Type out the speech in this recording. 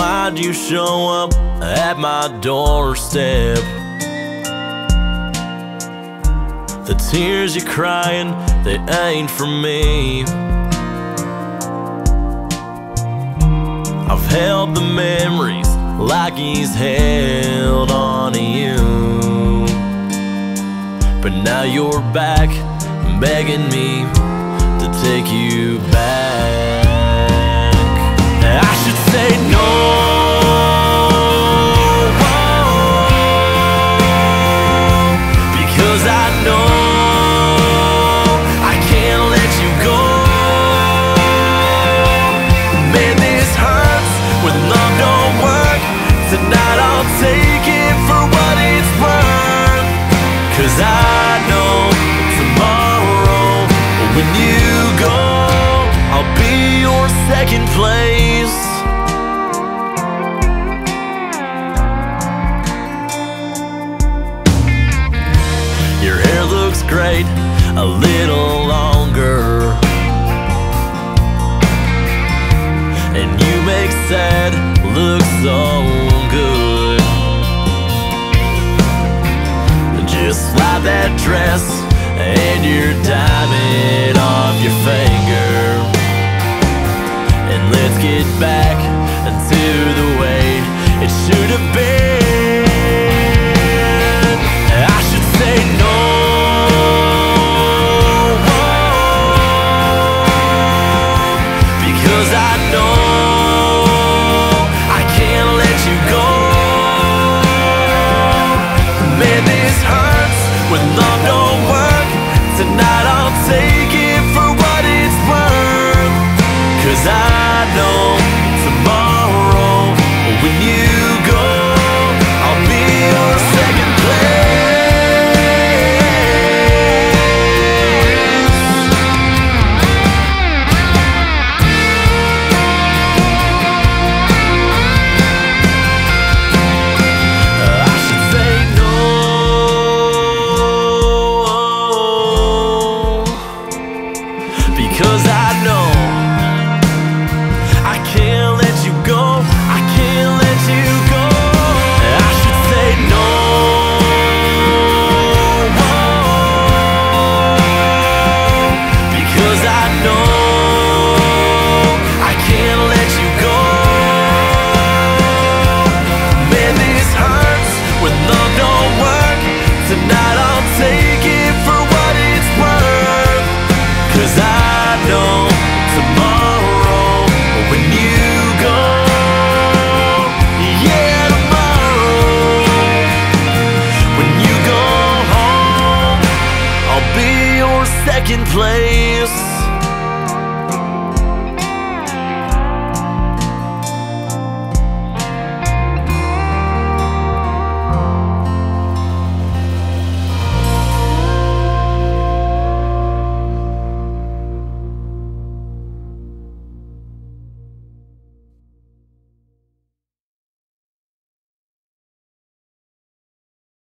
why'd you show up at my doorstep? The tears you're crying, they ain't for me. I've held the memories like he's held on to you, but now you're back, begging me to take you back. I should say no, because I know I can't let you go. Man, this hurts when love don't work. Tonight I'll take it for what it's worth, 'cause I know tomorrow when you go, I'll be your second place. Your hair looks great, a little longer, and you make sad look so good. Just slide that dress and your diamond off your finger, and let's get back to the way it should have been. I should say no, because I know I can't let you go. Man, this hurts when love don't work. Tonight I'll take it for what it's worth, 'cause I know tomorrow when you go, I'll be your second place. I should say no, because I know I can't let you go. I can't let you go. I should say no, because I know I can't let you go. Man, this hurts when love don't work. Tonight I'll take it for what it's worth, 'cause I know tomorrow when you go, yeah, tomorrow when you go home, I'll be your second place.